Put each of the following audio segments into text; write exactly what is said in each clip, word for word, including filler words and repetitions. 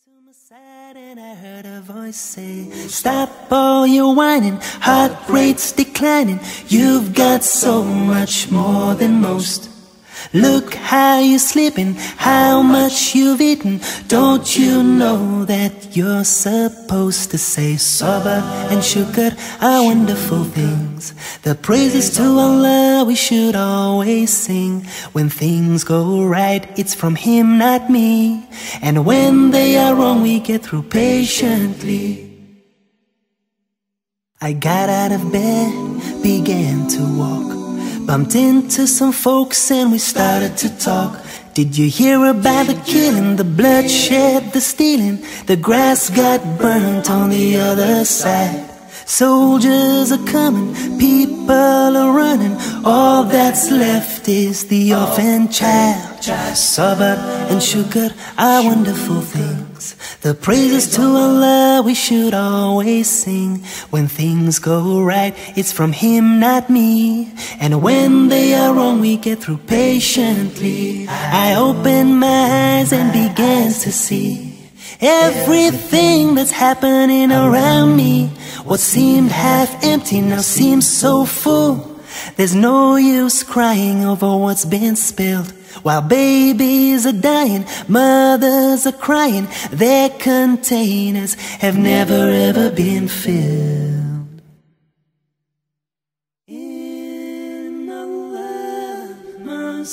To my side and I heard a voice say, stop all your whining, heart rate's declining. You've got so much more than most. Look how you're sleeping, how much you've eaten. Don't you know that you're supposed to say sabr and shukr are wonderful things. The praises to Allah we should always sing. When things go right, it's from Him, not me. And when they are wrong, we get through patiently. I got out of bed, began to walk, bumped into some folks and we started to talk. Did you hear about the killing, the bloodshed, the stealing? The grass got burnt on the other side. Soldiers are coming, people are running. All that's left is the orphan child. Sabr and shukr are wonderful things. The praises to Allah we should always sing. When things go right, it's from Him, not me. And when they are wrong, we get through patiently. I opened my eyes and began to see everything that's happening around me. What seemed half empty now seems so full. There's no use crying over what's been spilled. While babies are dying, mothers are crying, their containers have never ever been filled. In Allah, my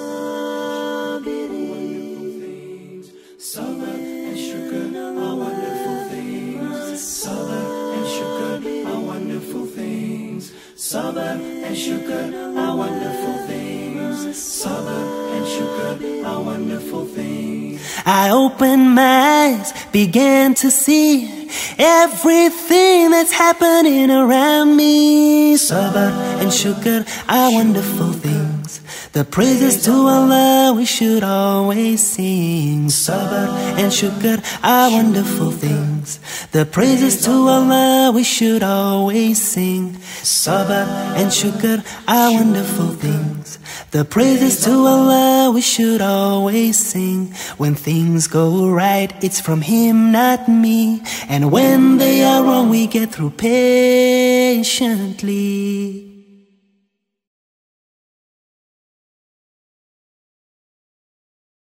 sabirin, sabr and shukr are wonderful things. Sabr and shukr are wonderful things. Sabr and shukr are wonderful things. Sabr and shukr are wonderful things. I opened my eyes, began to see everything that's happening around me. Sabr and shukr are wonderful things. The praises to Allah we should always sing. Sabr and shukr are wonderful things. The praises to Allah we should always sing. Sabr and shukr are wonderful things. The praises to Allah we should always sing. When things go right, it's from Him, not me. And when they are wrong, we get through patiently.